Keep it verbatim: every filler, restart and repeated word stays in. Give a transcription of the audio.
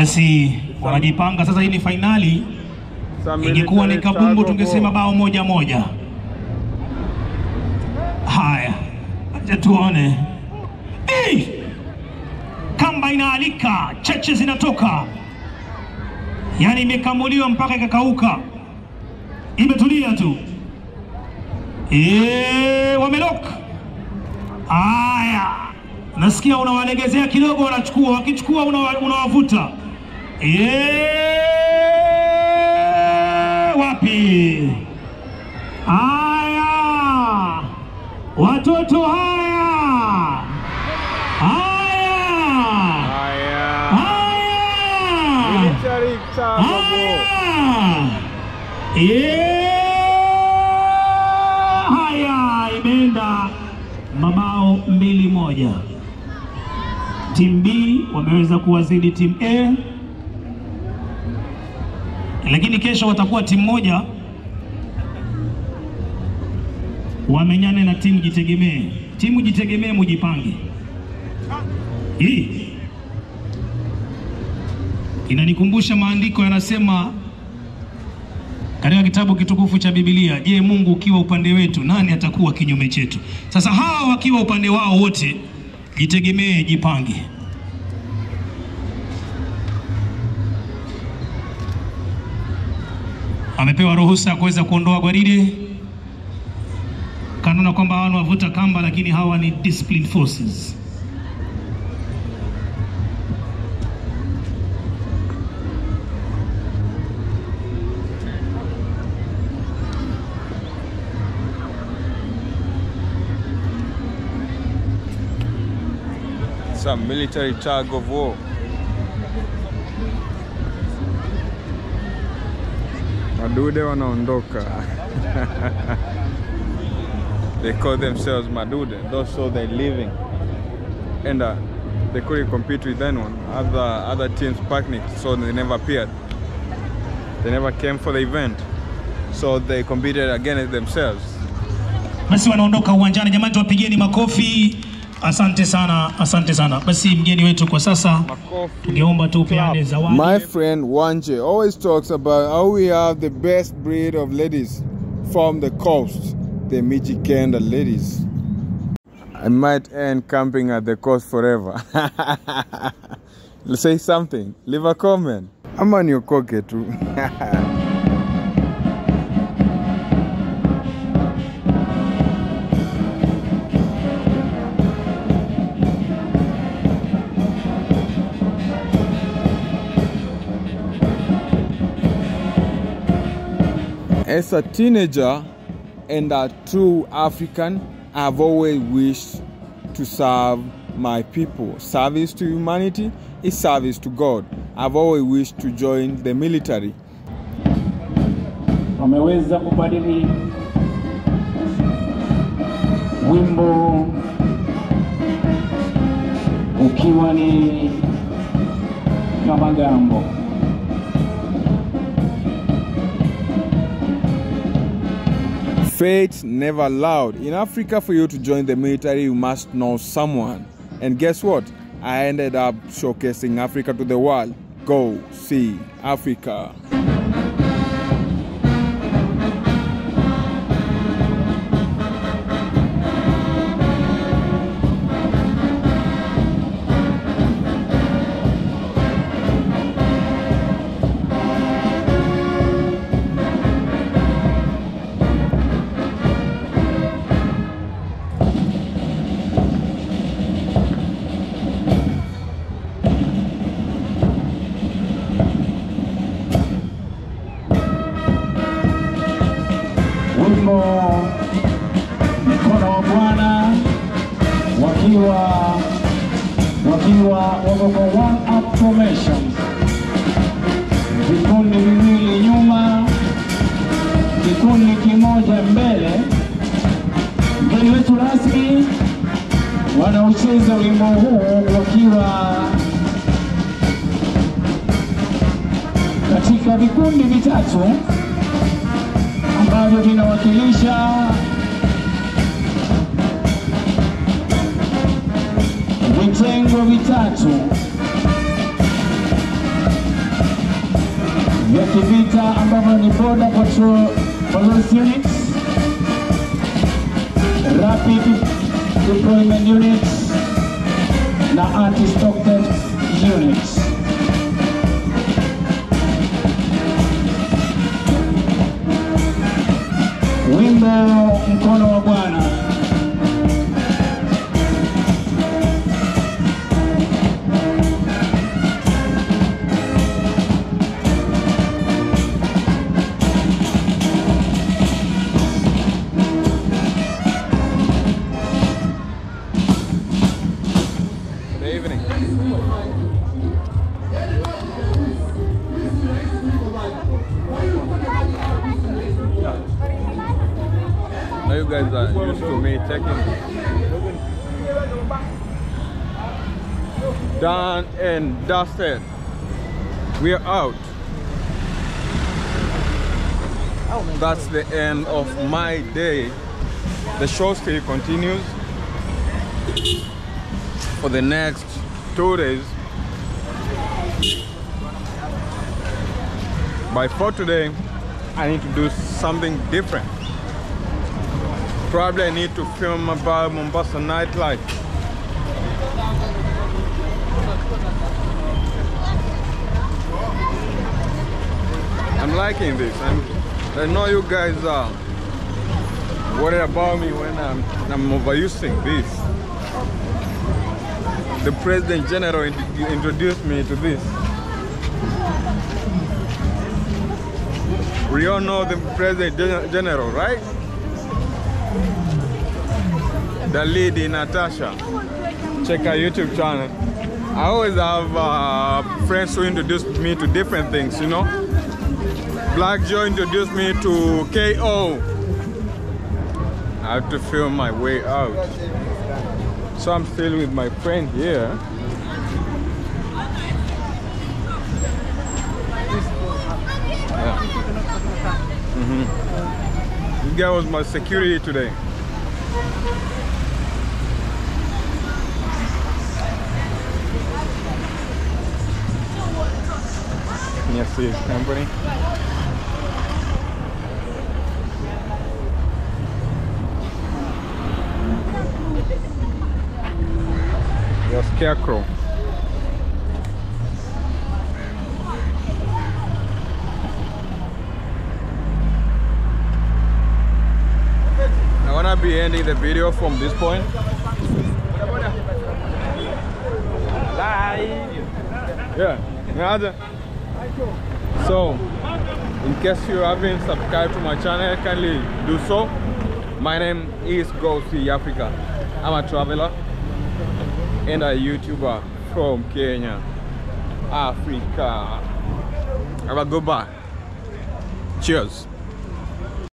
Basi wanajipanga sasa. Hii ni finali. Ingekuwa ni kabumbu tungesema bao moja moja. Haya, acha tuone. Hey! Kamba inaalika, cheche zinatoka. Yani imekamuliwa mpaka ikakauka. Imetulia tu. Eh, wamelok. Haya. Nasikia unawalegezea kidogo, wanachukua, wakichukua unawavuta. Eh, wapi? Haya. Watoto haya. Haya. Haya. Haya. Military Haya. Eh. Haya, imeenda mabao mbili moja. Team B wameweza kuwazidi Team A. Lakini kesho watakuwa timu moja. Wamenyane na timu Jitegemee. Timu Jitegemee mujipange. Hii inanikumbusha maandiko yanasema katika kitabu kitukufu cha Biblia, je, Mungu ukiwa upande wetu nani atakuwa kinyume chetu? Sasa hawa wakiwa upande wao wote, Jitegemee, jipange. Amepewa ruhusa ya kuweza kuondoa gwaride. Kanuna kwamba hawa wavuta kamba, lakini hawa ni discipline forces. Some military tug of war. Madude wanaondoka. They call themselves Madude. Those so they're living, and uh, they couldn't compete with anyone. Other other teams picnicked, so they never appeared. They never came for the event, so they competed against themselves. Basi wanaondoka uwanjani. Jamani, tuwapigieni makofi. Asante sana, asante sana. Basi mgeni wetu kwa sasa tungeomba tu peane zawadi. My friend Wanje always talks about how we have the best breed of ladies from the coast, the Michikenda ladies. I might end camping at the coast forever. Say something, leave a comment. I'm on your coke too. As a teenager and a true African, I've always wished to serve my people. Service to humanity is service to God. I've always wished to join the military. Wameweza kubadili wimbo ukiwa ni Kamagambo. Fate never allowed. In Africa, for you to join the military, you must know someone. And guess what? I ended up showcasing Africa to the world. Go see Africa. Wimbo Mkono wa Bwana wakiwa wakiwa wako kwa one up formation, vikundi viwili nyuma, kikundi kimoja mbele. Mgeni wetu rasmi wanaocheza wimbo huu wakiwa katika vikundi vitatu ambavyo vinawakilisha vitengo vitatu. vya kivita ambavyo ni Border Patrol Police Units, Rapid Deployment Units na Anti-Stock Theft Units. Wimbo Mkono wa Bwana. Good evening. Now you guys are used to me taking done and dusted. We are out. That's the end of my day. The show still continues for the next two days. By for today, I need to do something different. Probably I need to film about Mombasa nightlife. I'm liking this. I'm, I know you guys are worried about me when I'm, I'm overusing this. The President General introduced me to this. We all know the President General, right? The lady Natasha. Check her YouTube channel. I always have uh, friends who introduce me to different things, you know. Black Joe introduced me to K O. I have to film my way out. So I'm still with my friend here. Yeah. Mm-hmm. This guy was my security today. Can you see his company? Your scarecrow. I wanna be ending the video from this point. Yeah. So, in case you haven't subscribed to my channel, kindly do so. My name is Ghosty Africa. I'm a traveler and a YouTuber from Kenya, Africa. Have a good bye. Cheers.